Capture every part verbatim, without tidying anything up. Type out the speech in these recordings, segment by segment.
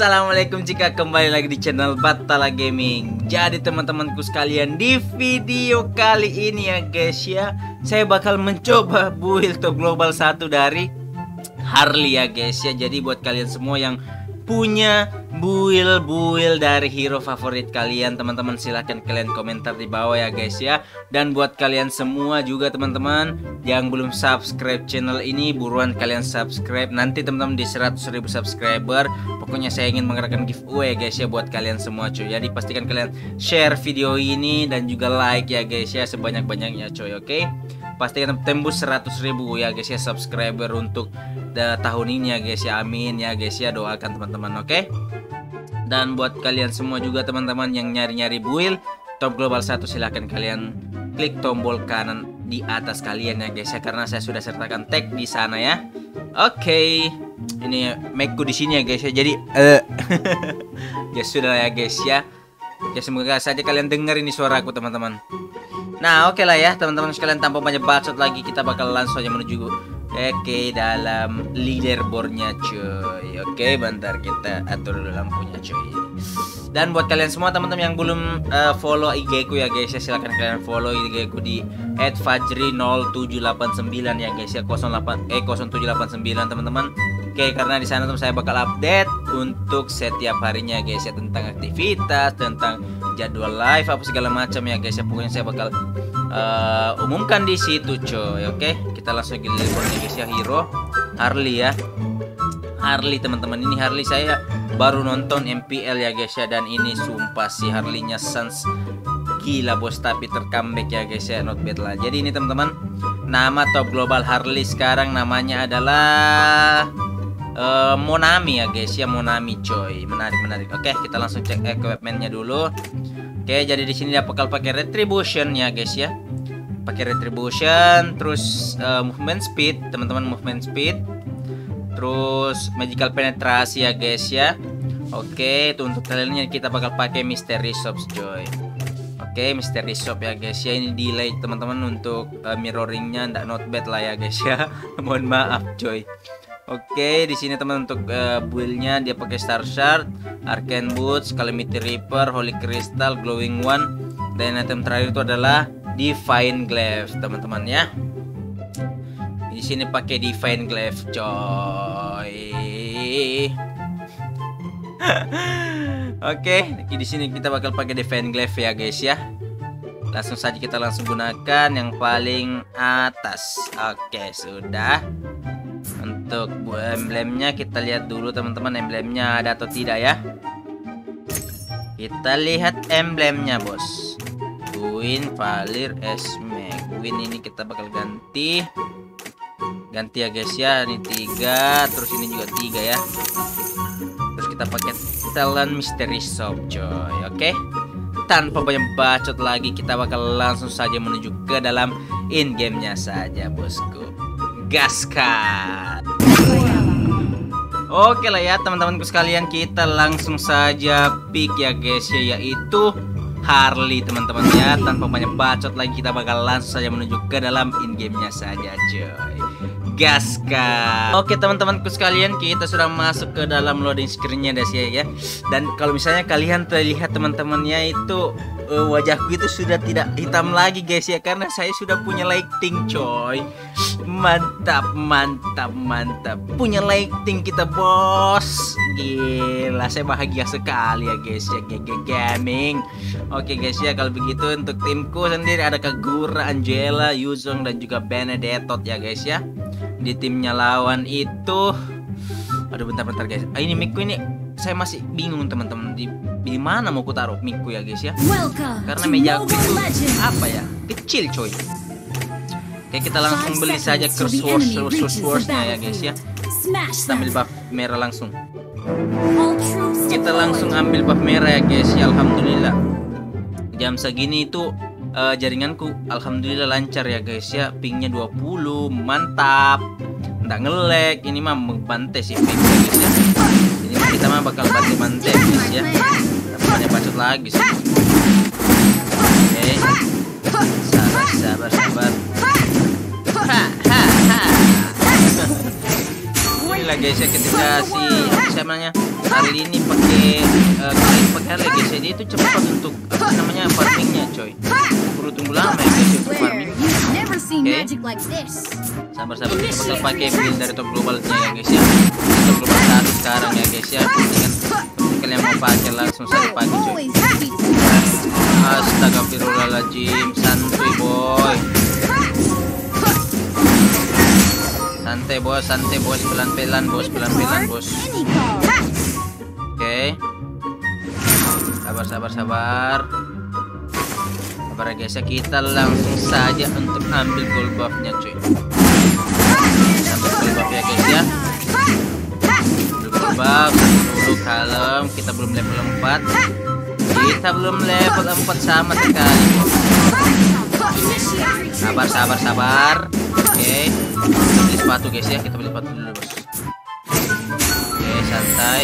Assalamualaikum, jika kembali lagi di channel Batala Gaming. Jadi teman-temanku sekalian, di video kali ini ya guys ya, saya bakal mencoba build top global satu dari Harley ya guys ya. Jadi buat kalian semua yang punya build-build dari hero favorit kalian, teman-teman silahkan kalian komentar di bawah ya guys ya. Dan buat kalian semua juga teman-teman yang belum subscribe channel ini, buruan kalian subscribe. Nanti teman-teman di seratus ribu subscriber, pokoknya saya ingin mengadakan giveaway guys ya buat kalian semua cuy. Jadi pastikan kalian share video ini dan juga like ya guys ya, sebanyak-banyaknya cuy, oke? Pastikan tembus seratus ribu ya guys ya subscriber untuk tahun ini ya guys ya, amin ya guys ya, doakan teman-teman, oke? Dan buat kalian semua juga teman-teman yang nyari-nyari build top global satu, silahkan kalian klik tombol kanan di atas kalian ya guys ya, karena saya sudah sertakan tag di sana ya. Oke, ini mic-ku di sini ya guys ya, jadi uh, ya sudah ya guys ya. Oke, semoga saja kalian dengar ini suaraku teman-teman. Nah oke lah ya teman-teman sekalian, tanpa banyak bacot lagi kita bakal langsung aja menuju Oke dalam leaderboardnya cuy. Oke bentar kita atur dulu lampunya cuy. Dan buat kalian semua teman-teman yang belum uh, follow I G ku ya guys ya, silahkan kalian follow I G ku di et fajri nol tujuh delapan sembilan ya guys ya, nol delapan eh nol tujuh delapan sembilan teman-teman. Oke, karena di sana tuh saya bakal update untuk setiap harinya guys ya, tentang aktivitas, tentang jadwal live apa segala macam ya guys ya. Pokoknya saya bakal uh, umumkan di situ coy. Oke, kita langsung ke leaderboardnya guys ya. Hero Harley ya. Harley teman-teman, ini Harley saya baru nonton M P L ya guys ya, dan ini sumpah si Harley-nya Sans gila bos, tapi tercomeback ya guys ya, not bad lah. Jadi ini teman-teman, nama top global Harley sekarang namanya adalah Uh, Monami ya guys ya, Monami coy, menarik menarik. Oke, kita langsung cek equipmentnya dulu. Oke, jadi di sini dia bakal pakai retribution ya guys ya, pakai retribution, terus uh, movement speed teman-teman, movement speed, terus magical penetrasi ya guys ya. Oke, itu untuk kalian kita bakal pakai mystery shops coy. Oke, mystery shop ya guys ya, ini delay teman-teman untuk uh, mirroringnya, ndak not bad lah ya guys ya. Mohon maaf coy. Oke, di sini teman untuk uh, build-nya dia pakai Star Shard, Arcane Boots, Calamity Reaper, Holy Crystal, Glowing One, dan item terakhir itu adalah Divine Glaive teman-teman ya. Di sini pakai Divine Glaive coy. Oke, di sini kita bakal pakai Divine Glaive ya guys ya. Langsung saja kita langsung gunakan yang paling atas. Oke, sudah. Untuk emblemnya kita lihat dulu teman-teman, emblemnya ada atau tidak ya. Kita lihat emblemnya bos. Queen, Valir, Esme. Queen ini kita bakal ganti. Ganti ya guys ya, ini tiga, terus ini juga tiga ya. Terus kita pakai Talon Mystery Shop coy. Oke, tanpa banyak bacot lagi kita bakal langsung saja menuju ke dalam in game-nya saja bosku. Gaskan. Oke lah ya teman-temanku sekalian, kita langsung saja pick ya guys ya, yaitu Harley teman-teman ya. Tanpa banyak bacot lagi kita bakal langsung saja menuju ke dalam in game-nya saja coy. Gaskan. Oke teman-temanku sekalian, kita sudah masuk ke dalam loading screen-nya guys ya. Dan kalau misalnya kalian terlihat teman-temannya itu uh, wajahku itu sudah tidak hitam lagi guys ya, karena saya sudah punya lighting coy. Mantap mantap mantap, punya lighting kita bos. Gila, saya bahagia sekali ya guys ya, G G Gaming. Oke guys ya, kalau begitu untuk timku sendiri ada Kagura, Angela, Yuzong, dan juga Benedetto ya guys ya. Di timnya lawan itu, aduh bentar-bentar guys, ah, ini mic-ku ini saya masih bingung teman-teman, di, di mana mau ku taruh mic-ku ya guys ya, karena meja aku itu apa ya, kecil coy. Oke, kita langsung beli saja Curse Wars, Curse Wars-nya ya guys ya. Kita ambil buff merah langsung. Kita langsung ambil buff merah ya guys ya, alhamdulillah. Jam segini itu uh, jaringanku alhamdulillah lancar ya guys ya, pingnya dua puluh, mantap, nggak ngelek. Ini mah membantai sih ping guys ya. Ini kita mah bakal bantai-bantai guys ya, tapi banyak bacot lagi sih. Oke, sabar sabar sabar. Ha ha ha. Inilah guys ya, ketika si siapa namanya Harley ini pakai uh, kalian pakai Harley guys, jadi itu cepat untuk apa sih namanya farmingnya coy. Perlu tunggu lama ya guys untuk farming. Oke, sabar-sabar kita bakal pakai build dari top globalnya ya guys ya. Top global satu sekarang ya guys ya. Dengan kalian mau pakai langsung saja pakai coy. Astagfirullahaladzim, santuy boy. Santai bos, santai bos, pelan-pelan bos, pelan-pelan bos. Oke, sabar, sabar, sabar. Sabar guys ya, kita langsung saja untuk ambil gold buffnya cuy. Ambil gold buff ya guys ya. Ambil gold buff, dulu kalem. Kita belum level empat. Kita belum level empat sama sekali. Sabar, sabar, sabar. Oke, kita beli sepatu guys ya, kita beli sepatu dulu bos. Oke, santai.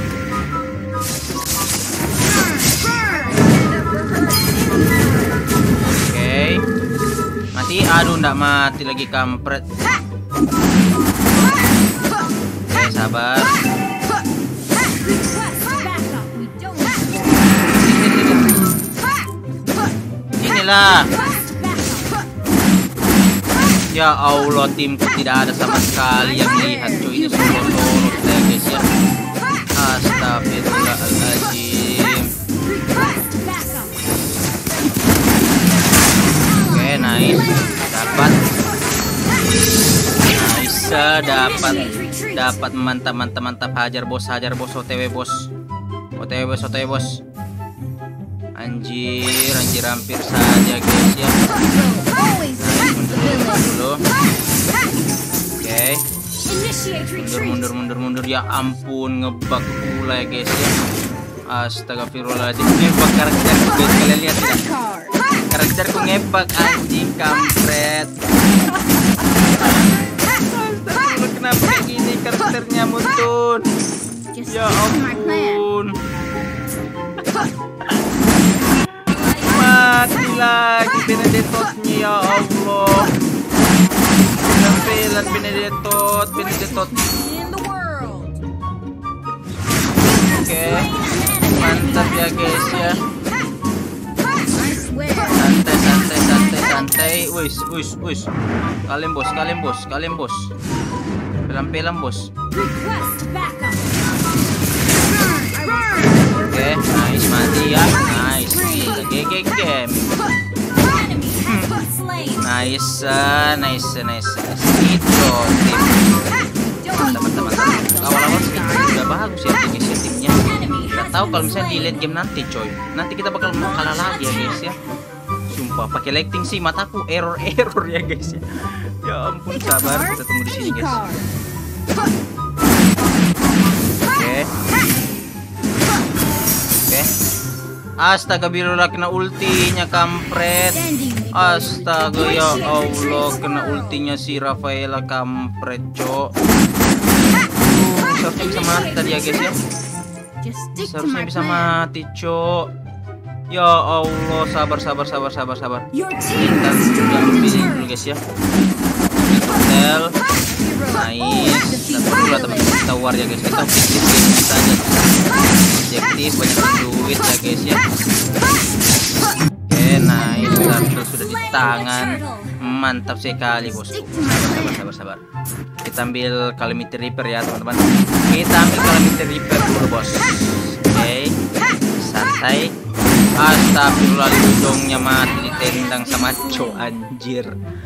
Oke, mati. Aduh, ndak mati lagi kampret. Oke, sabar. Inilah. Ya Allah, timku tidak ada sama sekali yang lihat cuy. Ini semua turut ya guys ya. Astagfirullahaladzim. Oke, nice. Dapat. Nice, dapat. Dapat mantap, mantap, mantap. Hajar bos, hajar bos. O T W bos. O T W bos, O T W bos. Anjir, anjir hampir saja guys ya. Dulu. Oke. Mundur, mundur, mundur, mundur. Ya ampun, ngebug pula ya guys ya. Astagfirullahaladzim. Ngebug karakterku guys, kalian lihat tidak? Karakterku ngebug anjing kampret. Astagfirullah, kenapa kayak gini karakternya Muntun? Ya ampun. Mati lagi Benedetotnya ya Allah. Pelan-pelan Benedetot, Benedetot. Oke, mantap ya guys ya. Santai, santai, santai, santai. Wis, wis, wis. Kalian bos, kalian bos, kalian bos. Pelan-pelan bos. Oke, nice, mati ya. Nice, gila, G G game. Nice, nice, nice, nice. Itu tim. Teman-teman, awal-awal sih udah bagus ya guys ya timnya. Nggak tahu kalau misalnya di late game nanti coy. Nanti kita bakal mau kalah lagi ya guys ya. Sumpah, pakai lighting sih mataku error-error ya guys ya. Ya ampun, sabar, kita tunggu di sini guys. Oke. Oke. Astagfirullah, kena ultinya kampret. Astaga ya Allah, kena ultinya si Rafaela kampret cok. Uh, seharusnya bisa mati tadi ya guys ya. Seharusnya bisa mati cok. Ya Allah, sabar, sabar, sabar, sabar, sabar. Kita ambil dulu guys ya. Hotel. Nice. Kita dulu lah teman-teman, kita war ya guys. Kita objektif saja. Objektif banyak duit ya guys ya. Oke, nice. Turtle sudah di tangan. Mantap sekali bos. Sabar, sabar, sabar, sabar. Kita ambil Calamity Reaper ya teman-teman. Kita ambil Calamity Reaper dulu bos. Oke, santai. Astagfirullah, hidungnya mati ditendang sama cowok anjir.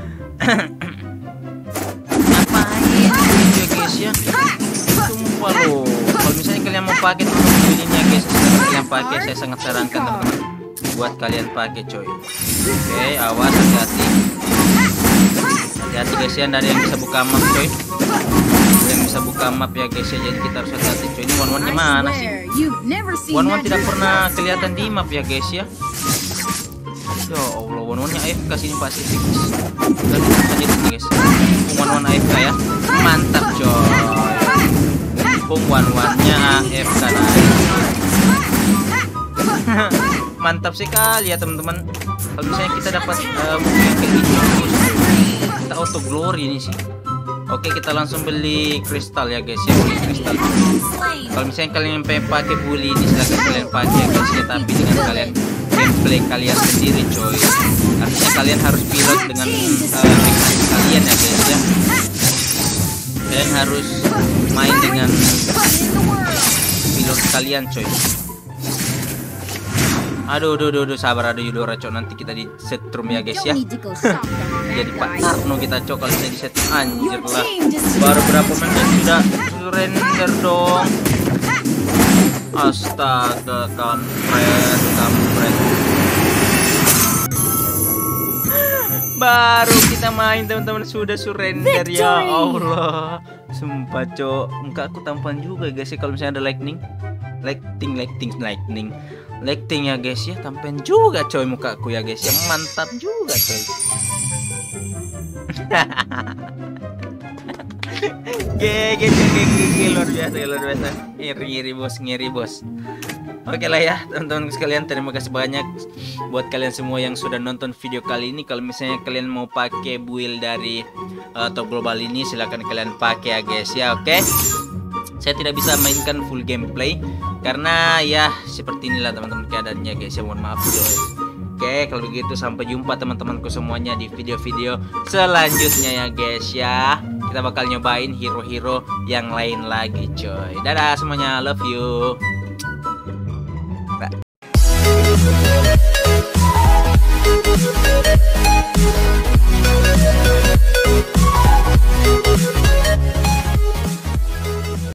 Ngapain gitu ya guys ya? Sumpah loh. Kalau misalnya kalian mau pakai ini ya guys, kalian pakai, saya sangat sarankan teman-teman buat kalian pakai coy. Oke, awas, hati-hati. Hati-hati guys ya, dari yang bisa buka map coy. Yang bisa buka map ya guys ya, jadi kita harus hati-hati coy. Ini one-one-nya mana sih? One-one tidak pernah kelihatan di map ya guys ya. Ya Allah, one-one-nya A F K sini Pasifik. Dan kita jadi guys. One-one A F K ya. Mantap coy. Mumpung one-one-nya A F K. Mantap sekali ya teman-teman. Kalau misalnya kita dapat uh, mungkin kayak gitu, kita auto glory ini sih. Oke, kita langsung beli kristal ya guys ya, beli kristal. Kalau misalnya kalian pengen pakai bully ini silahkan kalian pakai ya guys ya, tapi dengan kalian gameplay kalian sendiri coy. Artinya kalian harus pilot dengan uh, mekanik kalian ya guys ya. Kalian harus main dengan pilot kalian coy. Aduh, aduh, aduh, aduh, sabar, aduh, Yudora cok, nanti kita di setrum ya guys ya. Jadi Pak Tarno kita cok, kalau saya di setrum anjir lah. Baru berapa menit sudah surrender dong. Astaga, kampret, kampret. Baru kita main teman-teman sudah surrender. Ya Allah, sumpah cok, muka aku tampan juga guys ya kalau misalnya ada lightning. Lighting, lighting, lightning, lighting ya guys ya, tampen juga coy muka aku ya guys ya, mantap juga coy. Gege, gege, gege, luar biasa, luar biasa, ngiri, ngiri bos, ngiri bos. Oke lah ya teman-teman sekalian, terima kasih banyak buat kalian semua yang sudah nonton video kali ini. Kalau misalnya kalian mau pakai build dari uh, top global ini, silahkan kalian pakai ya guys ya. Oke, saya tidak bisa mainkan full gameplay karena ya seperti inilah teman-teman keadaannya guys ya, mohon maaf coy. Oke, kalau begitu sampai jumpa teman-temanku semuanya di video-video selanjutnya ya guys ya. Kita bakal nyobain hero-hero yang lain lagi coy. Dadah semuanya, love you. Bye.